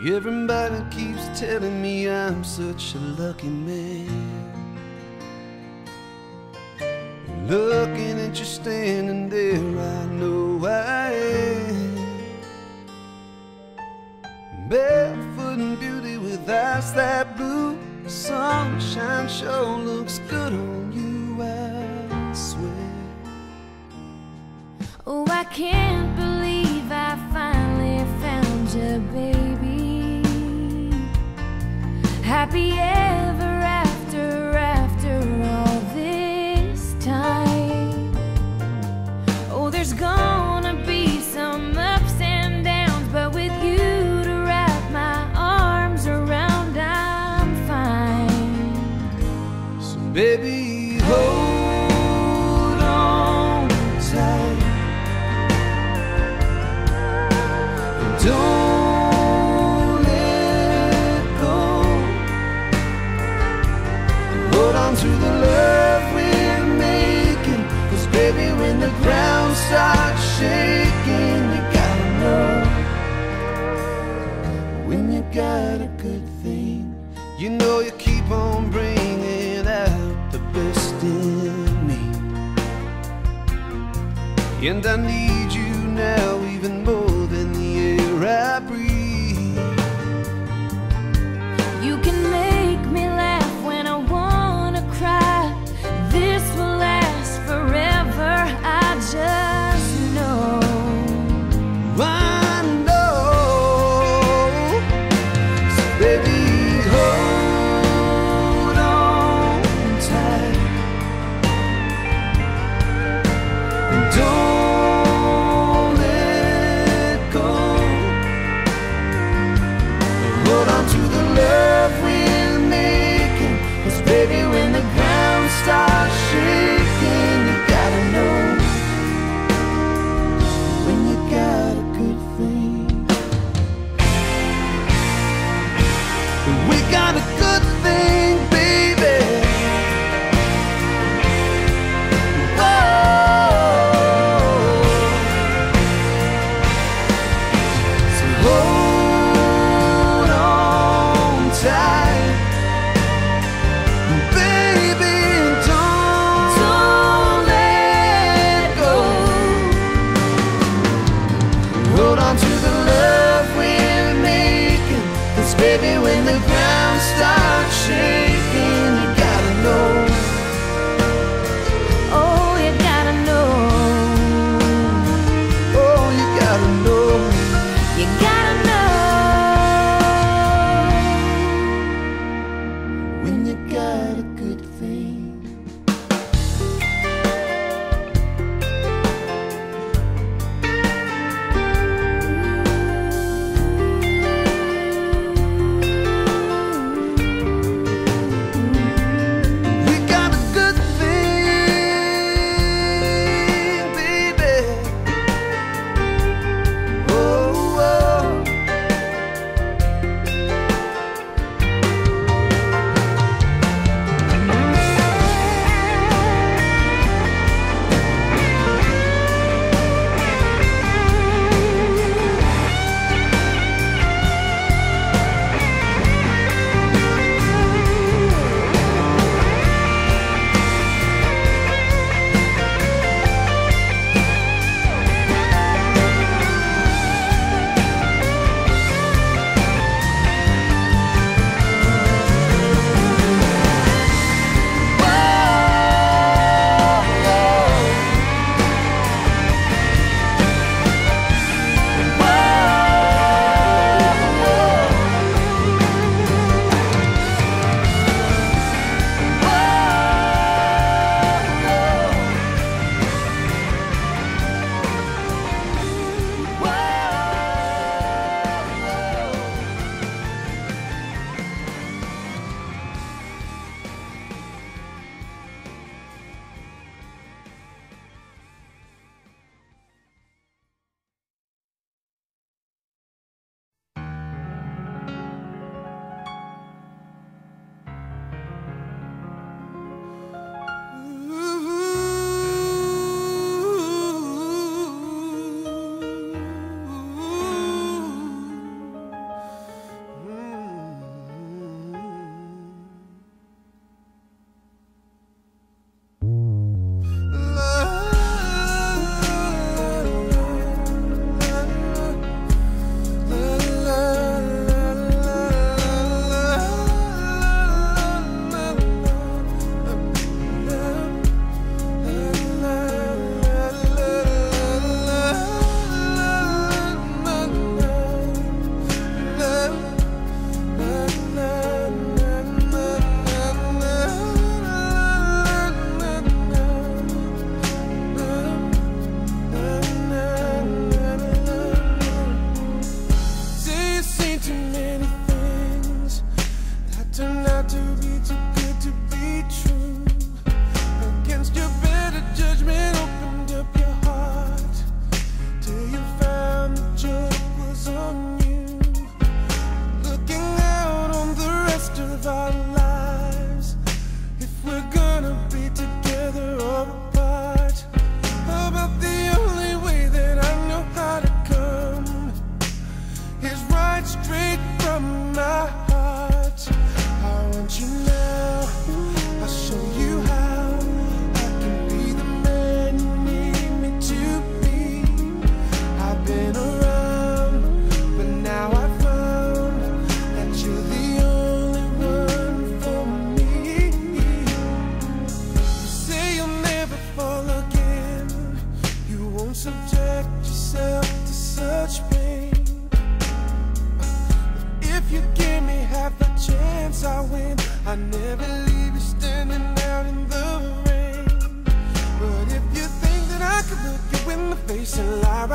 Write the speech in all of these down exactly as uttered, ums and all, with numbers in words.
Everybody keeps telling me I'm such a lucky man. Looking at you standing there, I know I am. Barefoot in beauty with eyes that blue. The sunshine sure looks good on you, I swear. Oh, I can't believe I finally found you, baby. Happy ever after, after all this time. Oh, there's gonna be some ups and downs, but with you to wrap my arms around, I'm fine. So baby, hold on tight. Don't to the love we're making, 'cause baby, when the ground starts shaking, you gotta know, when you got a good thing, you know you keep on bringing out the best in me. And I need you now even more than the air I breathe. You can make me laugh when I want. This will last forever, I just know. I know. So baby, hold on tight. And don't let go. Hold on to the love we're making, 'cause baby, when the ground starts shaking, you gotta know, when you got a good thing. We got a good thing, baby. Whoa. So hold on tight. Baby, when the ground starts shaking, you gotta know. Oh, you gotta know. Oh, you gotta know. You gotta know. When you got a good thing.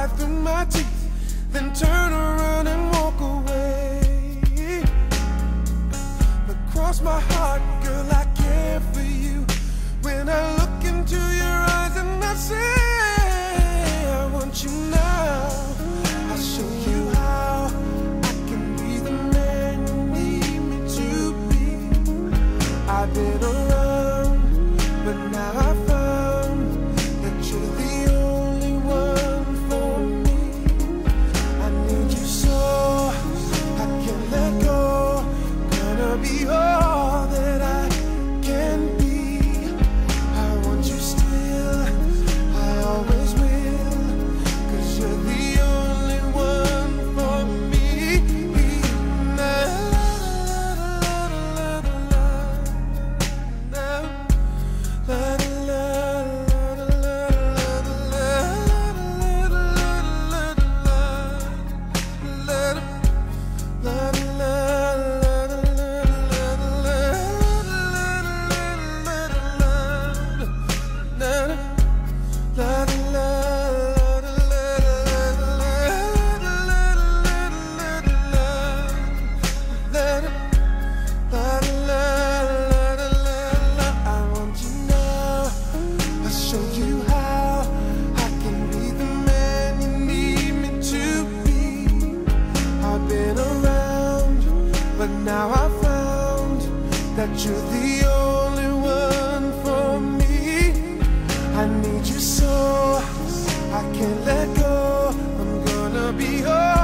right through my teeth, then turn around and walk away. But cross my heart, girl, I care for you. When I look into your eyes and I say I want you now, I'll show you how I can be the man you need me to be. I've been around, but now I found that you're the only one for me. I need you so I can't let go. Gonna be all that I can be. I want you still, I always will, 'cause you're the only one for me. La, la, la, la, la, la, la, la, now I found that you're the only one for me. I need you so I can't let go. I'm gonna be all